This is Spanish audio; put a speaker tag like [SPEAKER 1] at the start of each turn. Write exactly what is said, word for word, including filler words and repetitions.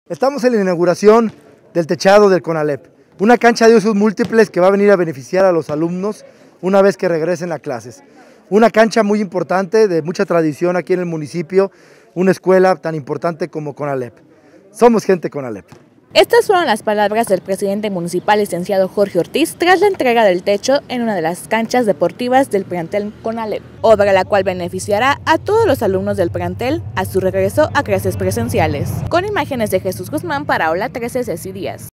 [SPEAKER 1] Estamos en la inauguración del techado del CONALEP, una cancha de usos múltiples que va a venir a beneficiar a los alumnos una vez que regresen a clases. Una cancha muy importante, de mucha tradición aquí en el municipio, una escuela tan importante como CONALEP. Somos gente CONALEP.
[SPEAKER 2] Estas fueron las palabras del presidente municipal, licenciado Jorge Ortiz, tras la entrega del techo en una de las canchas deportivas del plantel CONALEP, obra la cual beneficiará a todos los alumnos del plantel a su regreso a clases presenciales. Con imágenes de Jesús Guzmán para Hola trece, Ceci Díaz.